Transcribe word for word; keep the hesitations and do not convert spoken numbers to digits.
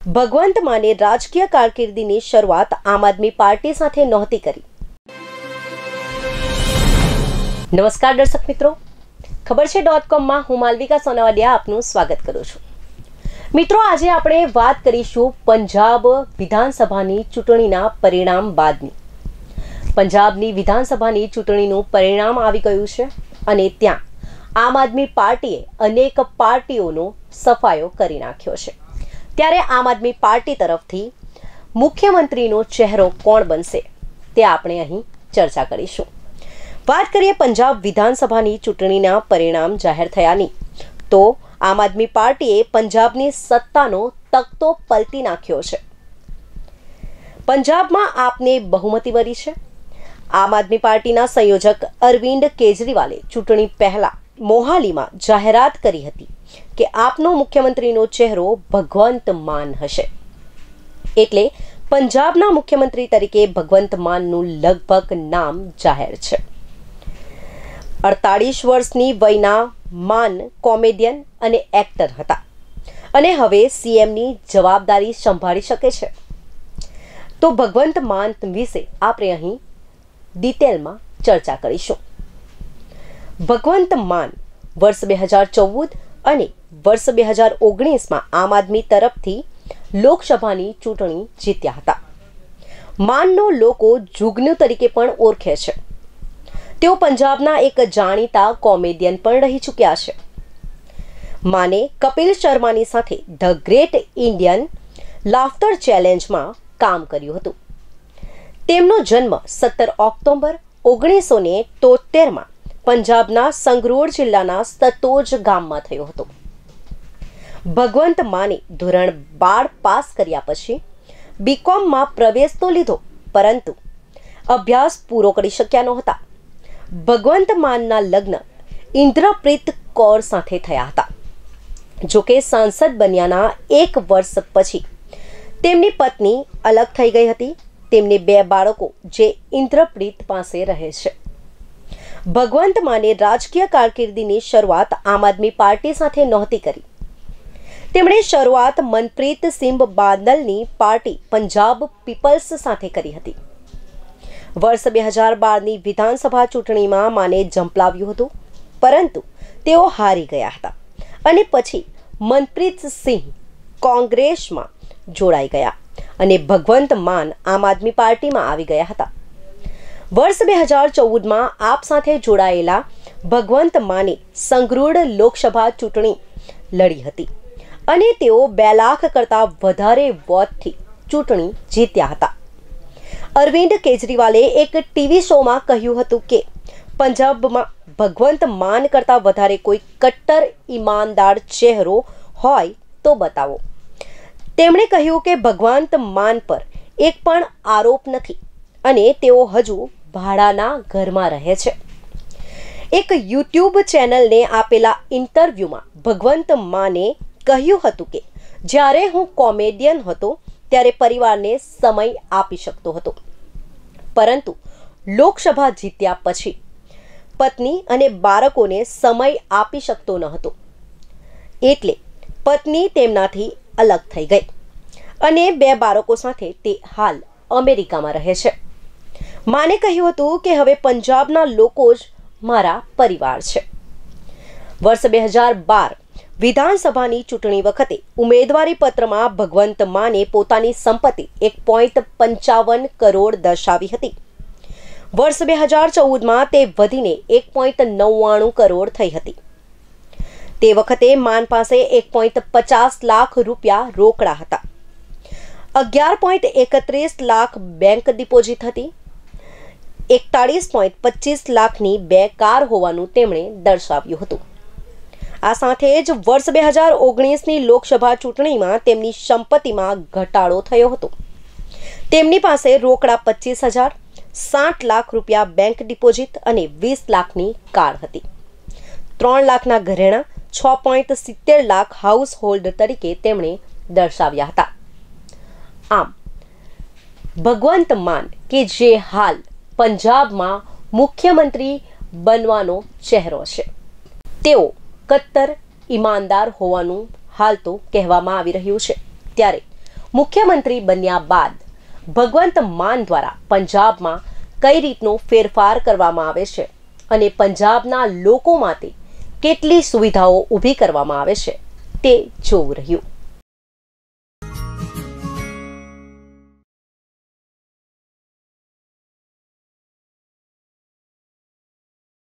ભગવંત માને રાજકીય કારકિર્દીની શરૂઆત આમ આદમી પાર્ટી સાથે નહોતી કરી। નમસ્કાર દર્શક મિત્રો, ખબર છે ડોટ કોમ માં હું માલવિકા સોનાવાડિયા આપનું સ્વાગત કરું છું। મિત્રો, આજે આપણે વાત કરીશું પંજાબ વિધાનસભાની ચૂંટણીના પરિણામ બાદની। પંજાબની વિધાનસભાની ચૂંટણીનું પરિણામ આવી ગયું છે અને ત્યાં આમ આદમી પાર્ટીએ અનેક પાર્ટીઓનો સફાયો કરી નાખ્યો છે। ત્યારે આમ આદમી પાર્ટી તરફથી મુખ્યમંત્રીનો ચહેરો કોણ બનશે તે આપણે અહીં ચર્ચા કરીશું। વાત કરીએ પંજાબ વિધાનસભાની ચૂંટણીના પરિણામ જાહેર થયાની, તો આમ આદમી પાર્ટીએ પંજાબની સત્તાનો તખ્તો પલટી નાખ્યો છે। પંજાબમાં આપને બહુમતી મળી છે। આમ આદમી પાર્ટીના સંયોજક અરવિંદ કેજરીવાલે ચૂંટણી પહેલા મોહાલીમાં જાહેરાત કરી હતી કે આપનો મુખ્યમંત્રીનો ચહેરો ભગવંત માન હશે। એટલે પંજાબના મુખ્યમંત્રી તરીકે ભગવંત માનનું લગભગ નામ જાહેર છે। અડતાલીસ વર્ષની વયના માન કોમેડિયન અને એક્ટર હતા અને હવે સીએમની જવાબદારી સંભાળી શકે છે। તો ભગવંત માન વિશે આપણે અહીં ડિટેલમાં ચર્ચા કરીશું। ભગવંત માન વર્ષ બે હજાર ચૌદ અને વર્ષ બે હજાર ઓગણીસમાં આમ આદમી તરફથી લોકસભાની ચૂંટણી જીત્યા હતા। માનનો લોકો જુગનુ તરીકે પણ ઓળખે છે। તેઓ પંજાબના એક જાણીતા કોમેડિયન પણ રહી ચૂક્યા છે। માને કપિલ શર્માની સાથે ધ ગ્રેટ ઇન્ડિયન લાફ્ટર ચેલેન્જમાં કામ કર્યું હતું। તેમનો જન્મ સત્તર ઓક્ટોબર ઓગણીસો ને તોતેરમાં પંજાબના સંગરૂર જિલ્લાના સતોજ ગામમાં થયો હતો। ભગવંત માને ધોરણ બાર પાસ કર્યા પછી બીકોમમાં પ્રવેશ તો લીધો, પરંતુ અભ્યાસ પૂરો કરી શક્યા નહોતા। ભગવંત માનના લગ્ન ઇન્દ્રપ્રીત કૌર સાથે થયા હતા। જોકે સાંસદ બન્યાના એક વર્ષ પછી તેમની પત્ની અલગ થઈ ગઈ હતી। તેમને બે બાળકો જે ઇન્દ્રપ્રીત પાસે રહે છે। ભગવંત માને રાજકીય કારકિર્દીની શરૂઆત આમ આદમી પાર્ટી સાથે નહોતી કરી। તેમણે શરૂઆત મનપ્રીત સિંહ બાદલની પાર્ટી પંજાબ પીપલ્સ સાથે કરી હતી। વર્ષ બે હજાર બારની વિધાનસભા ચૂંટણીમાં માને ઝંપલાવ્યું હતું, પરંતુ તેઓ હારી ગયા હતા અને પછી મનપ્રીત સિંહ કોંગ્રેસમાં જોડાઈ ગયા અને ભગવંત માન આમ આદમી પાર્ટીમાં આવી ગયા હતા। વર્ષ બે હજાર ચૌદમાં આપ સાથે જોડાયેલા ભગવંત માને સંગરૂર લોકસભા ચૂંટણી લડી હતી અને તેઓ બે લાખ કરતાં વધારે વોટથી ચૂંટણી જીત્યા હતા। અરવિંદ કેજરીવાલે એક ટીવી શોમાં કહ્યું હતું કે પંજાબમાં ભગવંત માન કરતાં વધારે કોઈ કટ્ટર ઈમાનદાર ચહેરો હોય તો બતાવો। તેમણે કહ્યું કે ભગવંત માન પર એક પણ આરોપ નથી અને તેઓ હજુ ભાડાના ઘરમાં રહે છે। એક યુટ્યુબ ચેનલને આપેલા ઇન્ટરવ્યુમાં ભગવંત માને કહ્યું હતું કે જ્યારે હું કોમેડિયન હતો ત્યારે પરિવારને સમય આપી શકતો હતો, પરંતુ લોકસભા જીત્યા પછી પત્ની અને બાળકોને સમય આપી શકતો ન હતો। એટલે પત્ની તેમનાથી અલગ થઈ ગઈ અને બે બાળકો સાથે તે હાલ અમેરિકામાં રહે છે। માને કહ્યું હતું કે હવે પંજાબના લોકો જ મારા પરિવાર છે। વર્ષ બે હજાર બાર વિધાનસભાની ચૂંટણી વખતે ઉમેદવારી પત્રમાં ભગવંત માને પોતાની સંપત્તિ એક પોઈન્ટ પંચાવન કરોડ દર્શાવી હતી। વર્ષ બે હજાર ચૌદમાં તે વધીને એક પોઈન્ટ નવ્વાણું કરોડ થઈ હતી। તે વખતે માન પાસે એક પોઈન્ટ પચાસ લાખ રૂપિયા રોકડા હતા, અગિયાર પોઈન્ટ એકત્રીસ લાખ બેંક ડિપોઝિટ હતી, એકતાળીસ પોઈન્ટ પચીસ લાખની બે કાર હોવાનું તેમણે દર્શાવ્યું હતું। આ સાથે જ વર્ષ બે હજાર ઓગણીસની લોકસભા ચૂંટણીમાં તેમની સંપત્તિમાં ઘટાડો થયો હતો। તેમની પાસે રોકડા પચીસ હજાર, સાઠ લાખ રૂપિયા બેંક ડિપોઝિટ અને વીસ લાખની કાર હતી। ત્રણ લાખના ઘરેણાં, છ પોઈન્ટ સિત્તેર લાખ હાઉસ હોલ્ડ તરીકે તેમણે દર્શાવ્યા હતા। આમ ભગવંત માન કે જે હાલ પંજાબમાં મુખ્યમંત્રી બનવાનો ચહેરો છે, તેઓ કટ્ટર ઈમાનદાર હોવાનું હાલ તો કહેવામાં આવી રહ્યું છે। ત્યારે મુખ્યમંત્રી બન્યા બાદ ભગવંત માન દ્વારા પંજાબમાં કઈ રીતનો ફેરફાર કરવામાં આવે છે અને પંજાબના લોકો માટે કેટલી સુવિધાઓ ઊભી કરવામાં આવે છે તે જોવું રહ્યું.